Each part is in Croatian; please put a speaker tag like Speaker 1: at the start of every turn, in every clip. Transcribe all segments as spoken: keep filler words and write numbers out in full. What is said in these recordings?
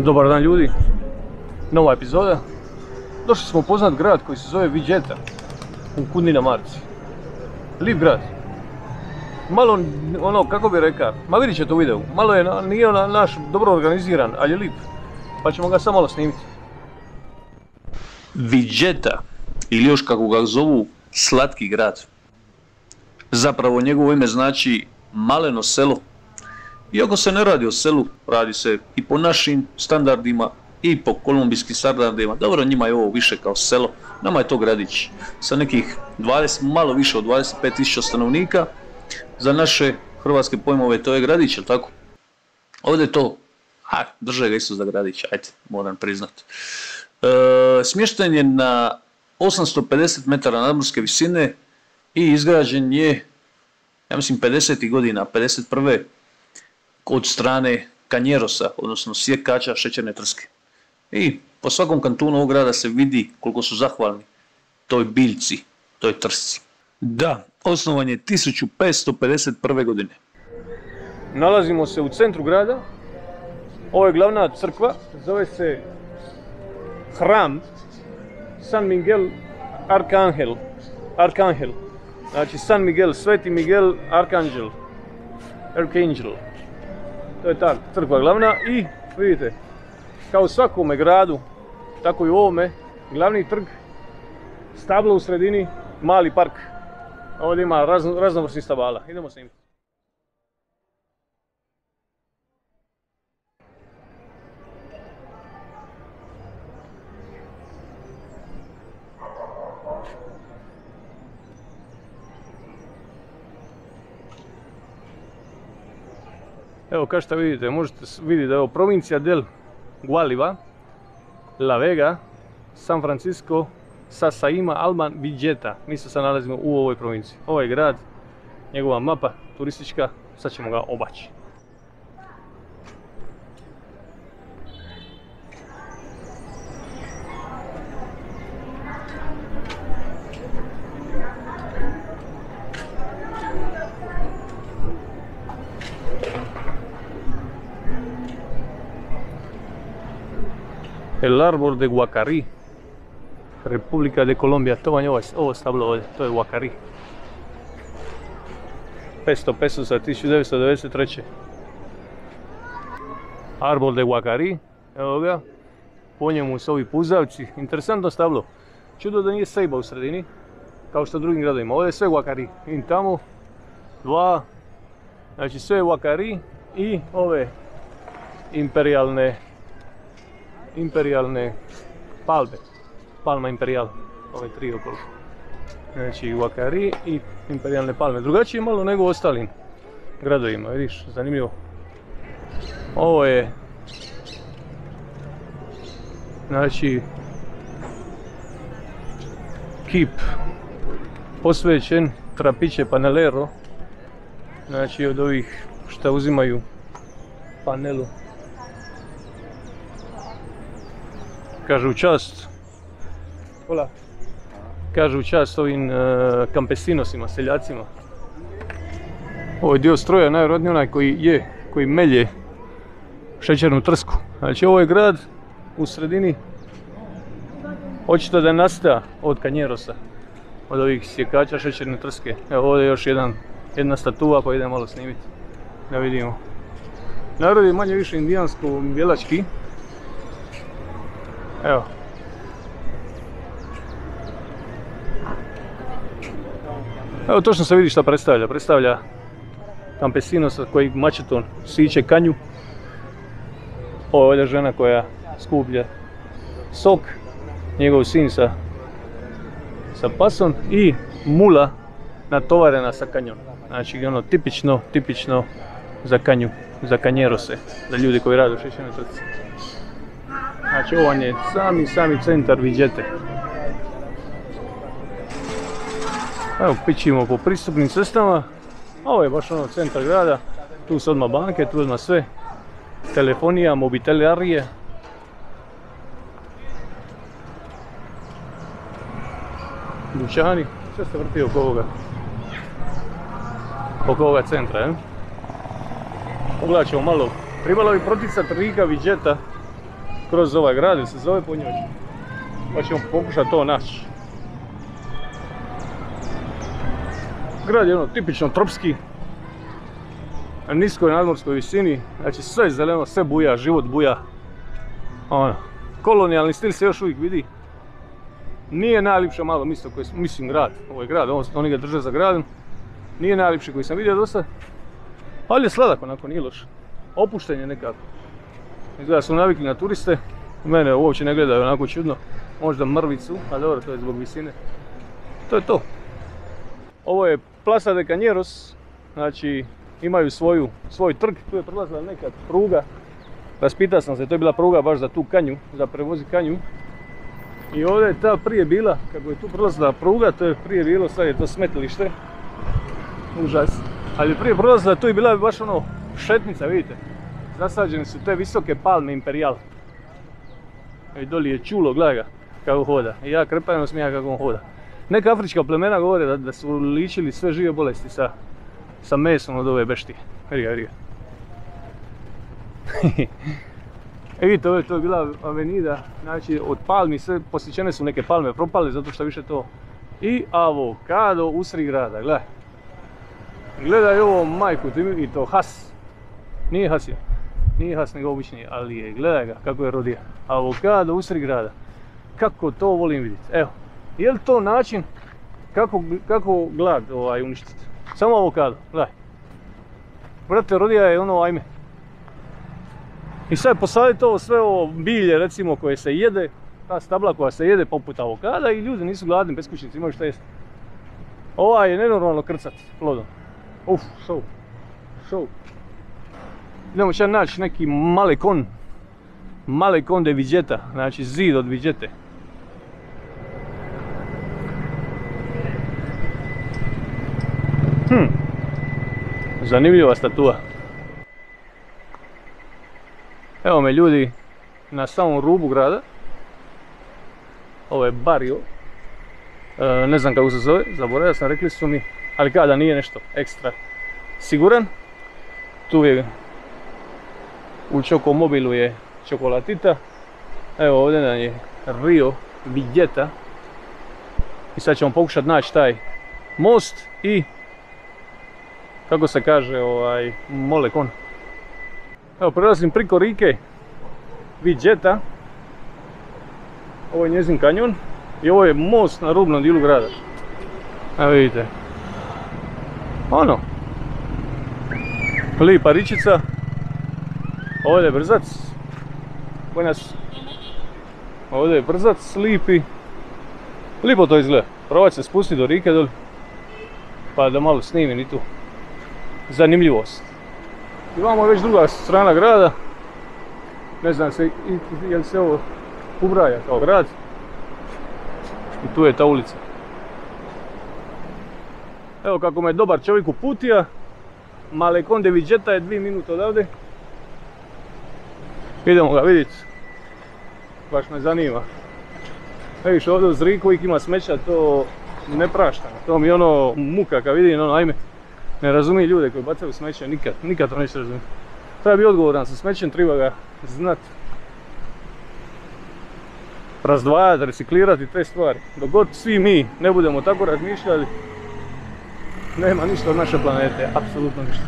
Speaker 1: Dobar dan ljudi, nova epizoda. Došli smo upoznat grad koji se zove Vijeta u Kundina Marci. Lijep grad. Malo, ono, kako bi rekao, ma vidit ćete u videu, malo je, nije ona naš dobro organiziran, ali je lijep. Pa ćemo ga samo malo snimiti.
Speaker 2: Vijeta, ili još kako ga zovu, slatki grad. Zapravo njegovo ime znači maleno selo. Iako se ne radi o selu, radi se i po našim standardima i po kolumbijskim standardima. Dobro, njima je ovo više kao selo, nama je to gradić sa nekih dvadeset, malo više od dvadeset pet tisuća stanovnika. Za naše hrvatske pojmove to je gradić, jel tako? Ovdje je to, ha, drže ga isto za gradić, ajde, moram priznat. E, smješten je na osamsto pedeset metara nadmorske visine i izgrađen je, ja mislim, pedesetih godina, pedeset prve od strane Kanjerosa, odnosno sjekača šećerne trske. I po svakom kantunu ovog grada se vidi koliko su zahvalni toj biljci, toj trsci. Da, osnovan je tisuću petsto pedeset prve godine.
Speaker 1: Nalazimo se u centru grada. Ovo je glavna crkva, zove se hram San Miguel Arcangel. Arcangel. Znači San Miguel, Sveti Miguel Arcangel. Arcangel. To je ta crkva glavna i vidite, kao u svakome gradu, tako i u ovome, glavni trg, stablo u sredini, mali park. Ovdje ima razno, raznovrsnih stabala. Idemo s njim. Evo, kao što vidite, možete vidjeti da je ovo provincija del Gualiba, La Vega, San Francisco, Sasaima, Alban, Vijeta. Mi se sad nalazimo u ovoj provinciji. Ovo je grad, njegova mapa turistička, sad ćemo ga obaći. El árbol de Guacarí, República de Colombia, to vam je ovo stablo ovdje, to je Guacarí. petsto pesos za tisuću devetsto devedeset treće. Árbol de Guacarí, evo ga, po njemu su ovi puzavci, interesantno stablo. Čudo da nije sejba u sredini, kao što u drugim gradovima, ovdje je sve Guacarí. I tamo, dva, znači sve je Guacarí i ove imperialne imperialne palme, palma imperial, ove tri okolo. Znači Guacarí i imperialne palme. Drugačije malo nego u ostalim gradovima, vidiš, zanimljivo. Ovo je, znači, kip posvećen Trapiche Panelero, znači od ovih što uzimaju panelu. Kažu u čast, hola, kažu u čast ovim uh, campesinosima, seljacima. Ovo je dio stroja, najvjerojatnije onaj koji je, koji melje šećernu trsku. Znači ovo je grad u sredini, očito da je nastao od Kanjerosa, od ovih sjekača šećerne trske. Evo ovdje je još jedan, jedna statua, pa idemo malo snimiti, da vidimo. Narod je manje više indijansko-bjelački. Evo. Evo točno se vidi šta predstavlja. Predstavlja campesinosa koji mačetom siče kanju. Ovo je žena koja skuplja sok. Njegov sin sa, sa pasom i mula natovarena sa kanjom. Znači ono tipično, tipično za kanju, za kanjerose, za ljudi koji rade u šećernoj trci. Znači ovo je sami, sami centar Vijete. Evo, pićimo po pristupnim cestama. Ovo je baš ono centar grada. Tu su odmah banke, tu odmah sve. Telefonija, mobitelarije. Dućani. Sve se vrti oko ovoga. Oko ovoga centra, je? Pogledat ćemo malo. Trebalo bi proticati Riga Vijeta kroz ovaj grad, ili se zove po njoj. Pa ćemo pokušati to naći. Grad je ono tipično tropski, na niskoj nadmorskoj visini, znači sve je zeleno, sve buja, život buja. Ono, kolonijalni stil se još uvijek vidi. Nije najljepše malo mjesto koje, mislim grad, ovo je grad, oni ga drže za gradom. Nije najljepše koji sam vidio dosta, ali je sladak onako, nije loš. Opušten je nekako. Izgleda su navikli na turiste, mene uopće ne gledaju onako čudno. Možda mrvicu, a dobro, to je zbog visine. To je to. Ovo je Plaza de Cañeros, znači imaju svoju, svoj trg, tu je prolazila nekad pruga. Raspitao sam se, to je bila pruga baš za tu kanju, za prevozi kanju. I ovdje je ta prije bila, kako je tu prolazila pruga, to je prije bilo, sad je to smetlište. Užas. Ali prije prolazila, tu je bila baš ono šetnica, vidite. Zasađene su te visoke palme Imperial. I doli je čulo, gledaj ga kako hoda. I ja krepajno smija kako on hoda. Neka afrička plemena govore da, da su ličili sve žive bolesti sa, sa mesom od ove beštije. Vidi ga, vidi ga. E vidite, ovo je to bila avenida, znači od palmi sve posjećene su neke palme propale zato što više to. I avokado usred grada, gledaj. Gledaj ovo majku, i to has. Nije hasio. Nije has nego obični, ali je, gledaj ga kako je rodio. Avokado usred grada. Kako to volim vidjeti. Evo, je li to način kako, kako glad ovaj, uništiti? Samo avokado, gledaj. Brate, rodija je ono ajme. I sad posaditi ovo sve ovo bilje recimo koje se jede, ta stabla koja se jede poput avokada i ljudi nisu gladni, beskućnici, imaju šta jesti. Ovaj je nenormalno krcat plodom. Uf, šou. Šou. Idemo će naći neki malekon. Malekon de Villeta, znači zid od Villete. Hm. Zanimljiva statua. Evo me ljudi na samom rubu grada. Ovo je barrio. E, ne znam kako se zove, zaboravio sam, rekli su mi. Ali kada nije nešto ekstra siguran. Tu je u Čokomobilu je čokolatita. Evo ovdje nam je Rio Villeta. I sad ćemo pokušati naći taj most i kako se kaže ovaj molekon. Evo prelazim priko rike Villeta. Ovo je njezin kanjon i ovo je most na rubnom dijelu grada. Evo vidite. Ono. Lipa ričica. Ovdje je brzac. Buenas. Ovdje je brzac, lipi. Lipo to izgleda. Probat se spustiti do rike doli. Pa da malo snimim i tu zanimljivost. I vamo je već druga strana grada. Ne znam se, je li se ovo ubraja kao grad. I tu je ta ulica. Evo kako me dobar čovjek uputija. Malekon de Villeta je dvije minute odavde. Idemo ga vidjeti. Baš me zanima. Vidiš ovdje uz riku uvijek ima smeća, to ne praštam. To mi je ono muka kad vidim, ono ajme. Ne razumijem ljude koji bacaju smeće, nikad, nikad to neće razumjeti. Treba biti odgovoran sa smećem, treba ga znat. Razdvajati, reciklirati te stvari. Dok god svi mi ne budemo tako razmišljali, nema ništa od naše planete, apsolutno ništa.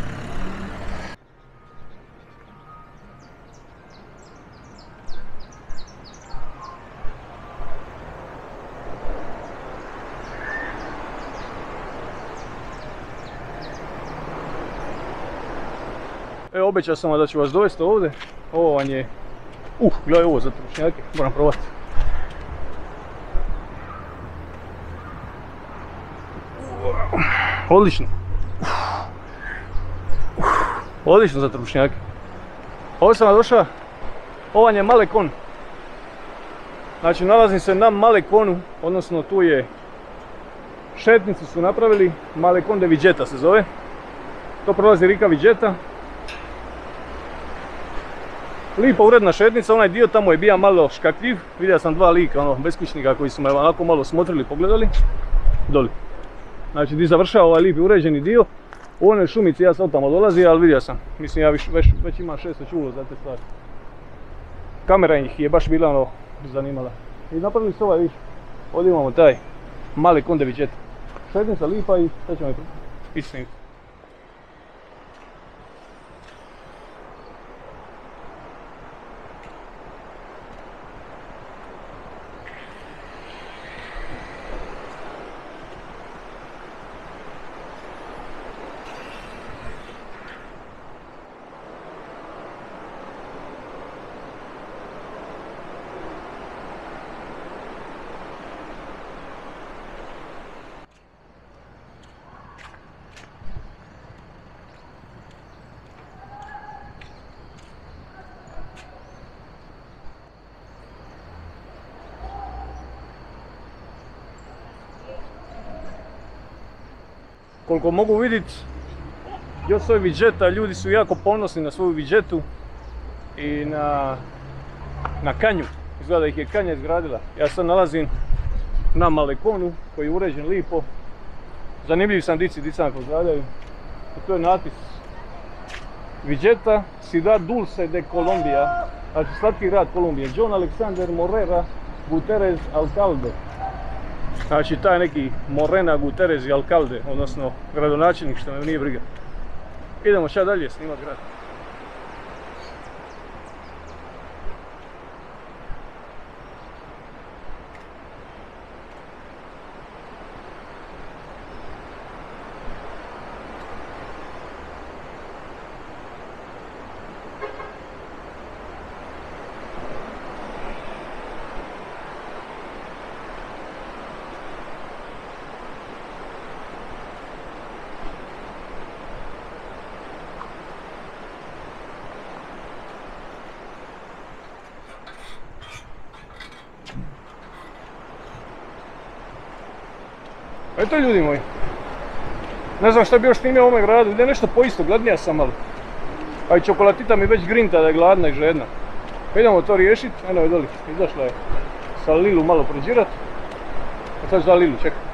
Speaker 1: Evo, obećao sam vam da ću vas dovesti ovdje. Ovo vam je... Uh, gledaj ovo za trušnjake, moram probati. Odlično. Odlično za trušnjake. Ovdje sam došao, ovo je Malekon. Znači nalazim se na Malekonu, odnosno tu je šetnicu su napravili, Malekon de Villeta se zove. To prolazi rika Villeta. Lipa uredna šetnica, onaj dio tamo je bio malo škakljiv. Vidio sam dva lika, ono, beskućnika koji su me onako malo smotrili, pogledali. Doli. Znači gdje završava ovaj lipi uređeni dio. U onoj šumici ja sam tamo dolazi, ali vidio sam. Mislim ja već, već, već imam šesto čulo za te stvari. kamera ih je baš bila ono zanimala. I napravili su ovaj, viš, ovdje imamo taj mali Konde Vidžet. Šetnica lipa i sad ćemo i snimiti. Koliko mogu vidjeti, još svoj Vidžeta, ljudi su jako ponosni na svoju Vidžetu i na, na kanju. Izgleda da ih je kanja izgradila. Ja sad nalazim na Malekonu koji je uređen lipo. Zanimljivi sam dici, dica me pozdravljaju. I to je natpis Vidžeta, Ciudad Dulce de Colombia, znači slatki grad Kolumbije. John Alexander Morera Guterres Alcalde. Znači taj neki Morena Guterres i Alcalde, odnosno gradonačelnik, što me nije briga. Idemo sad dalje snimat grad. Eto ljudi moji, ne znam šta bi još snimio u ovome gradu, ide nešto po isto, gladnija sam malo. A i čokolatita mi već grinta da je gladna i žedna. Pa idemo to riješit, eno je doli, izašla je sa Lilu malo prođirat. A sad ću da Lilu, čekaj.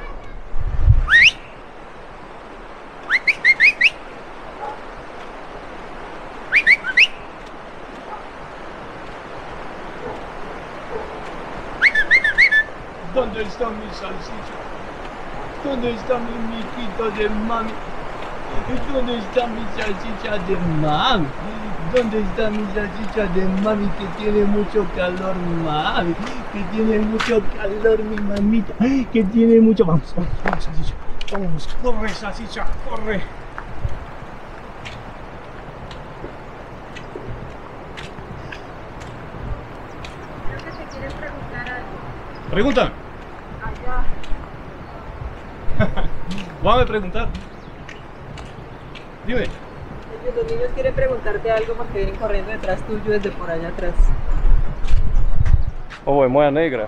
Speaker 1: ¿Dónde está mi salchicha? ¿Dónde está mi miquito de mami? ¿Dónde está mi salchicha de mami? ¿Dónde está mi salchicha de mami que tiene mucho calor, mami? Que tiene mucho calor, mi mamita. Que tiene mucho... Vamos, vamos, vamos, salchicha. Vamos, corre, salchicha, corre.
Speaker 3: Creo que te quieren preguntar algo.
Speaker 1: Pregúntame.
Speaker 3: Allá.
Speaker 1: ¿Vas a preguntar? Dime.
Speaker 3: Los niños quieren preguntarte algo porque vienen corriendo detrás tuyo desde por allá atrás.
Speaker 1: Ovo je moja negra.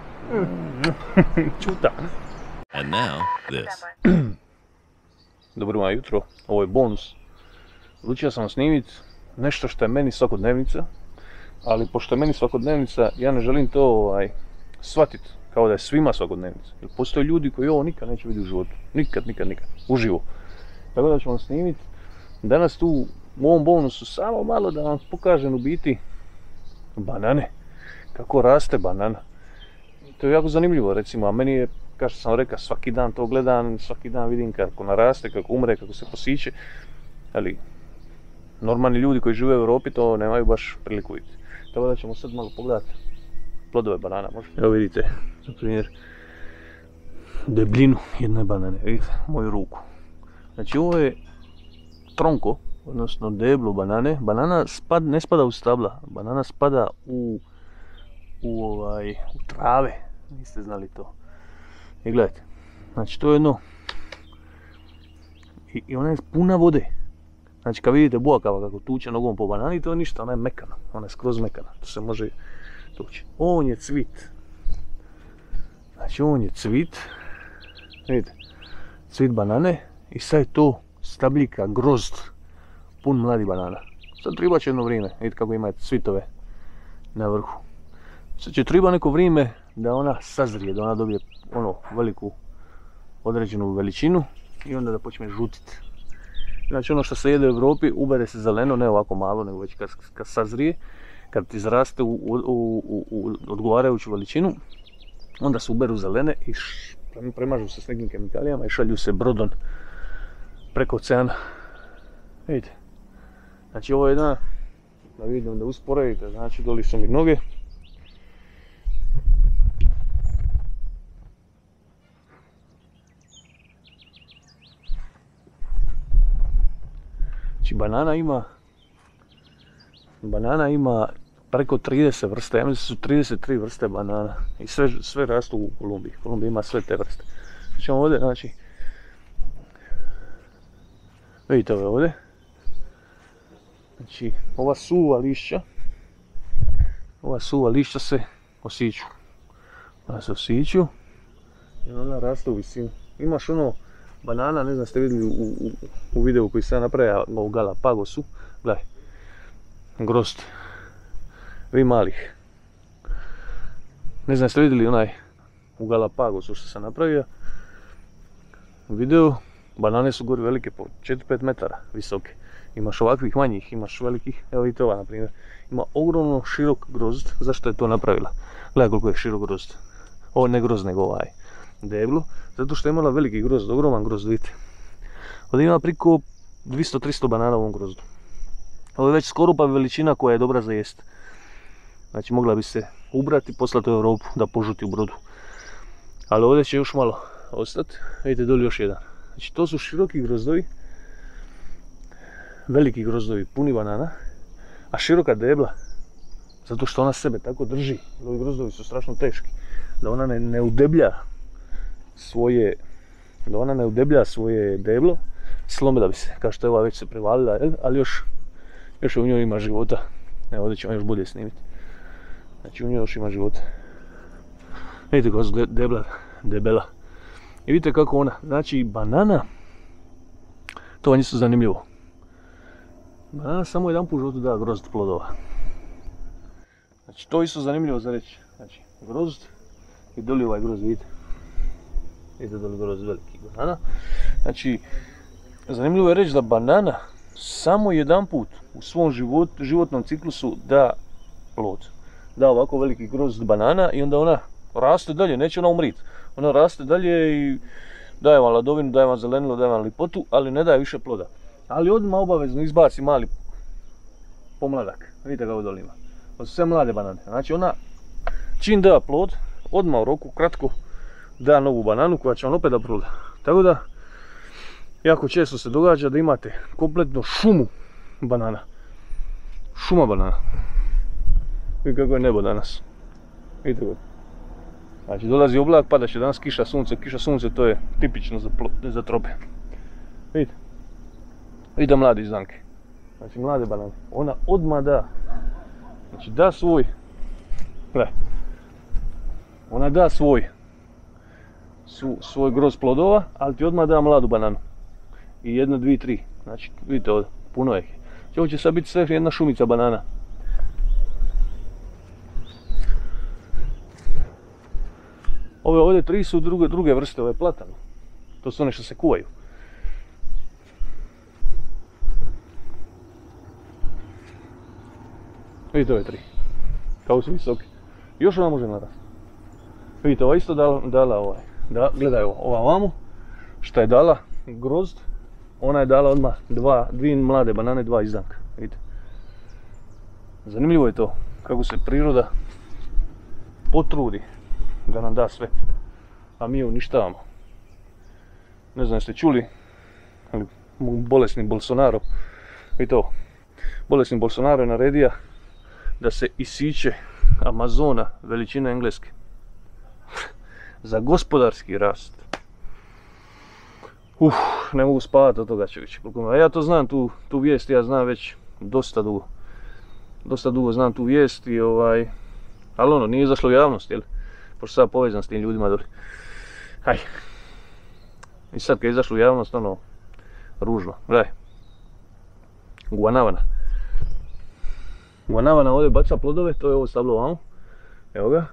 Speaker 1: Čuta.
Speaker 4: And now, this.
Speaker 1: Dobro vam jutro, ovo je bonus. Odlučio sam snimiti nešto što je meni svakodnevnica, ali pošto je meni svakodnevnica, ja ne želim to ovaj, shvatiti kao da je svima svakodnevnica. Jer postoje ljudi koji ovo nikad neće vidjeti u životu. Nikad, nikad, nikad. Uživo. Tako da ću vam snimiti danas tu u ovom bonusu samo malo da vam pokažem u biti banane. Kako raste banana. To je jako zanimljivo recimo, a meni je, kao što sam rekao, svaki dan to gledam, svaki dan vidim kako naraste, kako umre, kako se posiče. Ali normalni ljudi koji žive u Europi to nemaju baš priliku vidjeti. Tako da ćemo sad malo pogledati plodove banana, može? Evo vidite, na primjer, debljinu jedne banane, vidite, moju ruku. Znači ovo je tronko, odnosno deblo banane. Banana spad, ne spada u stabla, banana spada u, u, ovaj, u trave, niste znali to. I gledajte, znači to je jedno, i, i ona je puna vode. Znači kad vidite buakava kako tuče nogom po banani, to je ništa, ona je mekana, ona je skroz mekana, to se može tući. On je cvit, znači on je cvit, vidite, cvit banane i sad je to stabljika, grozd, pun mladi banana. Sad treba će jedno vrijeme, vidite kako ima cvitove na vrhu. Sad će treba neko vrijeme da ona sazrije, da ona dobije ono veliku određenu veličinu i onda da počne žutiti. Znači ono što se jede u Europi ubere se zeleno, ne ovako malo, nego već kad, kad sazrije. kad ti izraste u, u, u, u odgovarajuću veličinu, onda se uberu zelene i š, premažu se s nekim kemikalijama i šalju se brodom preko oceana. Vidite, znači ovo je jedna, da vidim da usporedite, znači doli su mi noge. Znači banana ima, banana ima preko trideset vrsta, ja mislim da su trideset tri vrste banana i sve, sve rastu u Kolumbiji. Kolumbija ima sve te vrste. Znači ovdje, znači, vidite ove ovdje, znači ova suva lišća, ova suva lišća se osiču, ona se osiču i ona raste u visinu. Imaš ono banana, ne znam ste vidjeli u, u, u videu koji sam napravio u Galapagosu, gledaj, grozd, vi malih, ne znam ste vidjeli onaj u Galapagosu što sam napravio video, banane su gori velike po četiri do pet metara visoke, imaš ovakvih manjih, imaš velikih, evo vidite ova na primjer, ima ogromno širok grozd. Zašto je to napravila? Gledaj koliko je širok grozd, ovo ne grozd nego ovaj deblo, zato što je imala veliki grozd, ogroman grozd, vidite. Ovdje ima priko dvjesto do tristo banana u ovom grozdu. Ovo je već skoro pa veličina koja je dobra za jest. Znači mogla bi se ubrati i poslati u Europu da požuti u brodu. Ali ovdje će još malo ostati, vidite doli još jedan. Znači to su široki grozdovi, veliki grozdovi, puni banana, a široka debla, zato što ona sebe tako drži. Ovi grozdovi su strašno teški, da ona ne, ne udeblja svoje, da ona ne udeblja svoje deblo, slomila bi se, kao što je ova već se prevalila, ali još, još u njoj ima života. Evo ovdje ćemo još bolje snimiti. Znači u njoj još ima života. Vidite kako je debla, debela. I vidite kako ona, znači banana, to vam isto zanimljivo. Banana samo jedan put u životu da grozd plodova. Znači to isto zanimljivo za reći. Znači grozd i doli ovaj grozd, vidite. Vidite doli grozd veliki banana. Znači zanimljivo je reći da banana samo jedan put u svom život, životnom ciklusu da plod. Da ovako veliki grozd banana i onda ona raste dalje, neće ona umriti. Ona raste dalje i daje vam ladovinu, daje vam zelenilo, daje vam lipotu, ali ne daje više ploda. Ali odmah obavezno izbaci mali pomladak. Vidite kako dole ima. To su sve mlade banane. Znači ona čim da plod, odmah u roku kratko da novu bananu koja će vam opet da ploda. Tako da jako često se događa da imate kompletno šumu banana. Šuma banana. Vidite kako je nebo danas. Vidite kako. Znači dolazi oblak, pada će danas kiša, sunce, kiša, sunce, to je tipično za, za trope. Vidite. Vidite mlade izdanke. Znači mlade banane. Ona odmah da. Znači da svoj. Gledaj. Ona da svoj. Su, svoj grozd plodova, ali ti odmah da mladu bananu. I jedna, dvije, tri. Znači vidite ovdje, puno je. Znači ovo će sad biti sve jedna šumica banana. Ove ovdje tri su druge, druge vrste, ove platane. To su one što se kuvaju. Vidite ove tri. Kako su visoki. Još ona može narasti. Vidite, ova isto dala, dala ovaj. Da, gledaj ovo, ova ovamo. Šta je dala grozd. Ona je dala odmah dva, dvije mlade banane, dva izdanka. Vidite. Zanimljivo je to. Kako se priroda potrudi da nam da sve, a mi je uništavamo. Ne znam jeste čuli, ali bolesni Bolsonaro, i to, bolesni Bolsonaro je naredio da se isiče Amazona veličine Engleske za gospodarski rast. Uf, ne mogu spavati od toga čovječe. Ja to znam, tu, tu vijest, ja znam već dosta dugo. Dosta dugo znam tu vijest i ovaj, ali ono, nije izašlo u javnost, jel? Pošto sam povezan s tim ljudima doli. Haj. I sad kad je izašlo u javnost, ono, ružno. Gledaj. Guanavana. Guanavana ovdje baca plodove, to je ovo stablo ovamo. Evo ga.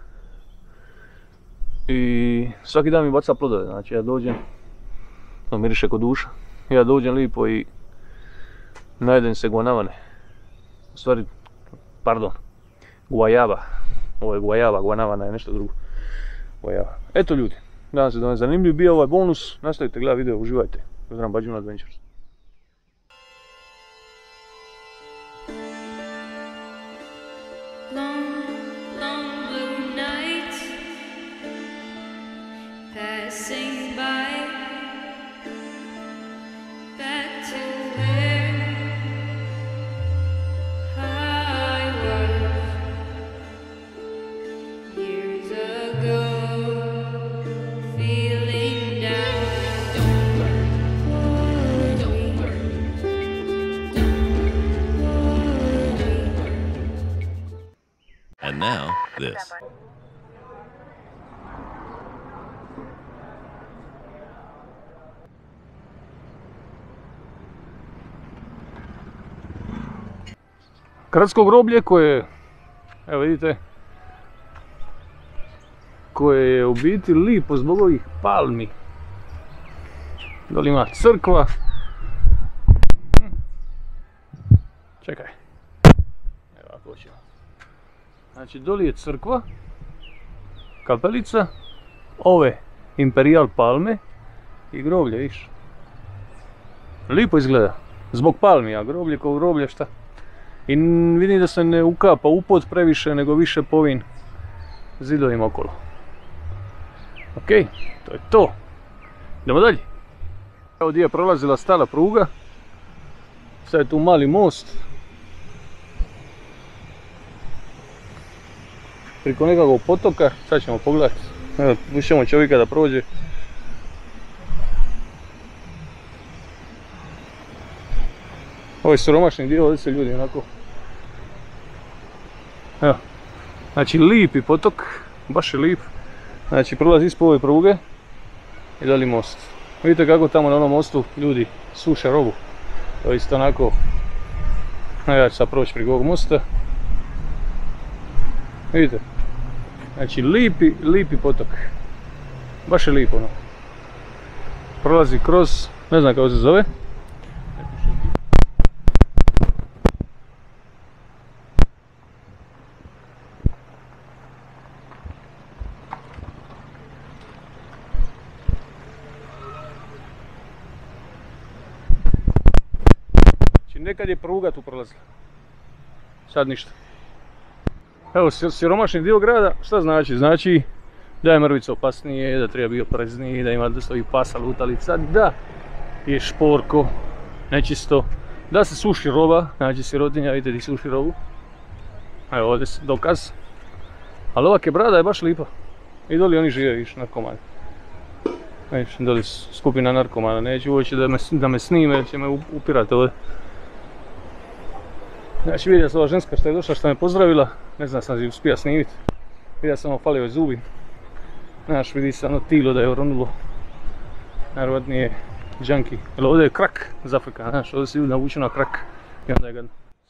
Speaker 1: I svaki dan mi baca plodove, znači ja dođem, to miriše kod duša. Ja dođem lipo i najedem se guanavane. U stvari, pardon, guajava. Ovo je guajava, guanavana je nešto drugo. Guajava. Eto ljudi, nadam se da vam je zanimljiv bio ovaj bonus. Nastavite gledati video, uživajte. Pozdrav, Bađun Adventures.
Speaker 5: Long, long blue night passing by, back to where I was years ago, feeling down. Don't worry, don't worry, don't worry.
Speaker 4: And now, this.
Speaker 1: Gradsko groblje koje, evo vidite, koje je u biti lipo zbog ovih palmi. Dole ima crkva. Čekaj. Evo ako ćemo. Znači dole je crkva, kapelica, ove Imperial palme i groblje, viš. Lipo izgleda, zbog palmi, a groblje kao groblje šta? I vidim da se ne ukapa u pod previše, nego više po ovim zidovima okolo. Ok, to je to. Idemo dalje. Evo gdje je prolazila stara pruga. Sad je tu mali most. Priko nekakvog potoka, sad ćemo pogledati. Evo, pušćemo čovjeka da prođe. Ovo je siromašni dio, ovdje se ljudi onako. Evo, znači lipi potok, baš je lip. Znači prolazi ispod ove pruge i dalje most. Vidite kako tamo na onom mostu ljudi suše robu. To je isto onako. Ja ću sad proći preko ovog mosta. Vidite. Znači lipi, lipi potok. Baš je lipo ono. Prolazi kroz, ne znam kako se zove. Nekad je pruga tu prolazila, sad ništa. Evo siromašni dio grada, šta znači? Znači da je mrvica opasnije, da treba biti oprezniji, da ima dosta ovih pasa lutalica, da je šporko, nečisto, da se suši roba, znači sirotinja, vidite di suši robu. Evo ovdje je dokaz. Ali ova Kebrada je baš lipa. I doli oni žive, viš, narkomani. Viš, doli skupina narkomana, neću uoći da me, da me snime, jer će me upirati ovdje. Znači vidio sam ova ženska što je došla, što me pozdravila, ne znam sam si uspija snimiti. Vidio sam ovo falio zubi. Znaš, vidi se ono tilo da je oronulo. Najvjerojatnije džanki. Jer ovdje je krak iz Afrika, znaš, ovdje se ljudi navuču na krak. I onda je gadno.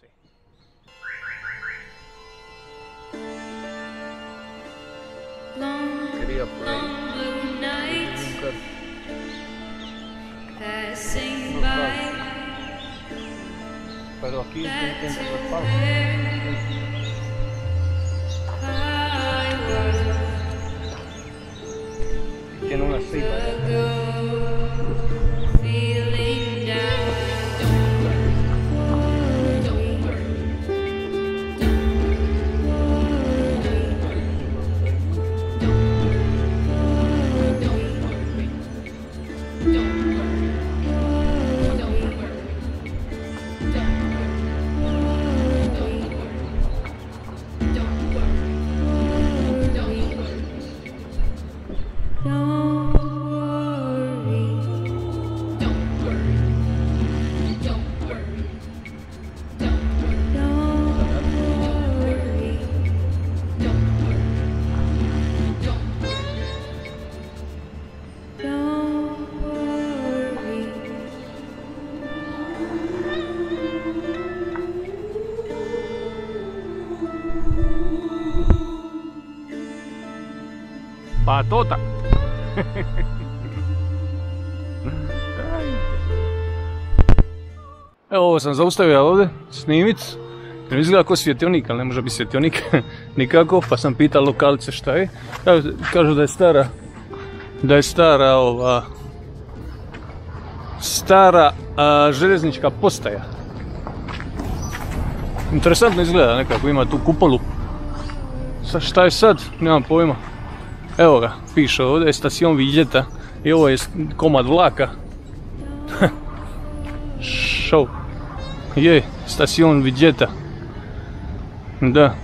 Speaker 1: Pero aquí intento reparo. Tiene una ceiba. Patota. Evo ovo sam zaustavio ovdje snimit Ne izgleda kao svjetionik, ali ne može biti svjetionik nikako, pa sam pitao lokalce šta je. Kažu da je stara, da je stara ova, stara a, željeznička postaja. Interesantno izgleda nekako, ima tu kupolu. Sa šta je sad? Nemam pojma. Evo ga, piše ovdje, Estación Villeta. I ovo je komad vlaka. Show. Je, Estación Villeta. Da.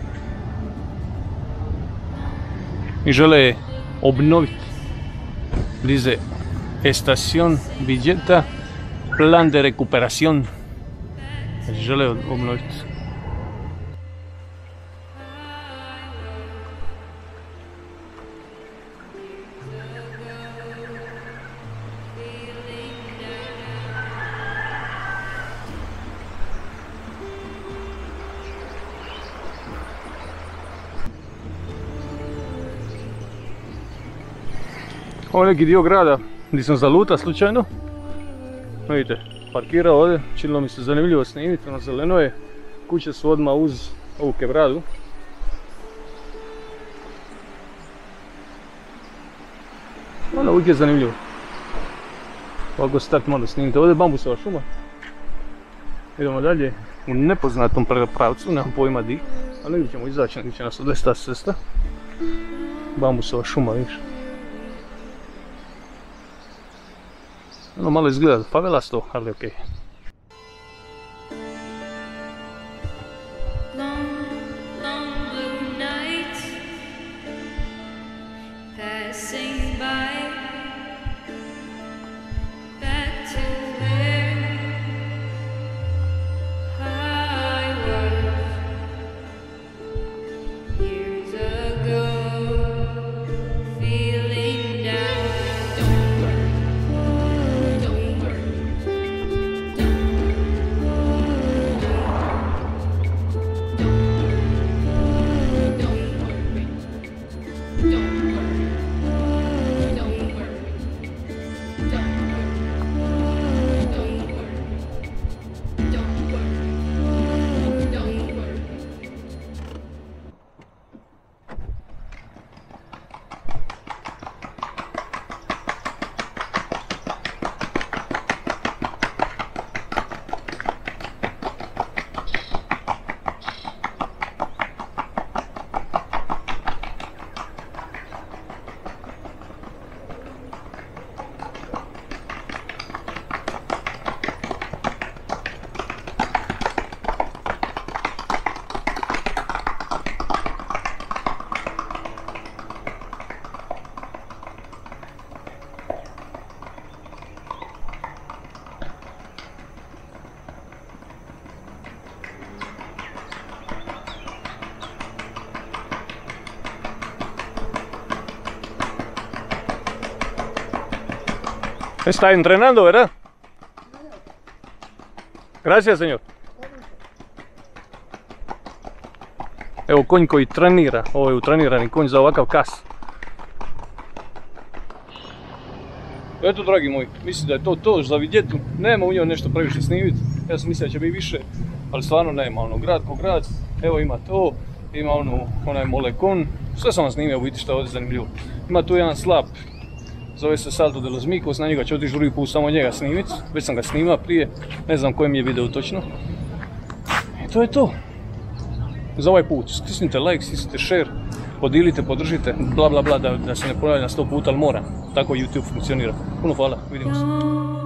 Speaker 1: I žele je obnoviti. Dice Estación Villeta, plan de recuperación. Znači žele obnoviti. Ovo je neki dio grada gdje sam zaluta slučajno. Vidite, parkirao ovdje, činilo mi se zanimljivo snimiti, na zeleno je. Kuće su odmah uz ovu kebradu. Ono uvijek je zanimljivo. Ovako start malo snimite, ovdje je bambusova šuma. Idemo dalje u nepoznatom pravcu, nemam pojma di. Ali negdje ćemo izaći, negdje će nas odvesti ta cesta. Bambusova šuma, vidiš. Ono malo izgleda favelasto, ali okej.
Speaker 5: Long, long blue night passing by, back to where I was years ago, feeling down. Don't worry, don't worry, don't
Speaker 1: Está entrenando, ¿verdad? Gracias, señor. Evo konj koji trenira, ovo je utrenirani konj za ovakav kas. Eto, dragi moji, mislim da je to to za vidjetu. Nema u njoj nešto previše snimiti. Ja sam mislio da će biti više, ali stvarno nema. Ono, grad ko grad, evo ima to, ima ono, onaj molekon. Sve sam vam snimio, vidite što je ovdje zanimljivo. Ima tu jedan slap, zove se Salto de los Micos, na njega ću otići drugi put samo njega snimiti. Već sam ga snimao prije, ne znam koji mi je video točno. I to je to. Za ovaj put, stisnite like, stisnite share, podijelite, podržite, bla bla bla, da, da se ne ponavlja na sto puta, ali moram. Tako YouTube funkcionira. Puno hvala, vidimo se.